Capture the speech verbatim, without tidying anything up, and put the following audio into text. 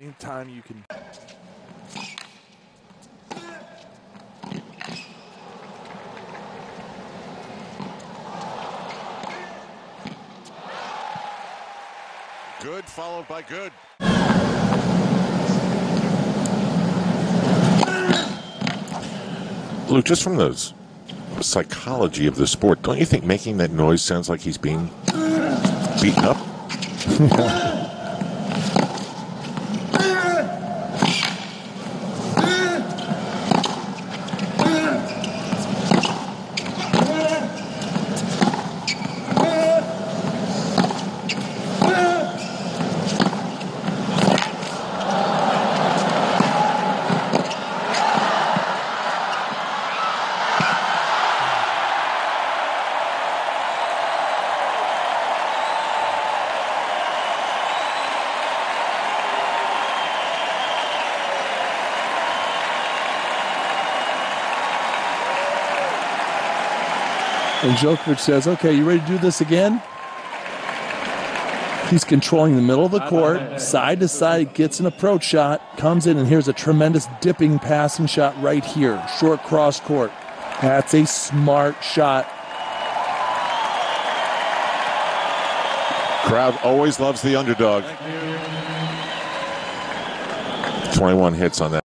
Anytime you can. Good followed by good. Luke, just from the psychology of the sport, don't you think making that noise sounds like he's being beaten up? And Djokovic says, okay, you ready to do this again? He's controlling the middle of the court, side to side, gets an approach shot, comes in, and here's a tremendous dipping passing shot right here. Short cross court. That's a smart shot. Crowd always loves the underdog. twenty-one hits on that.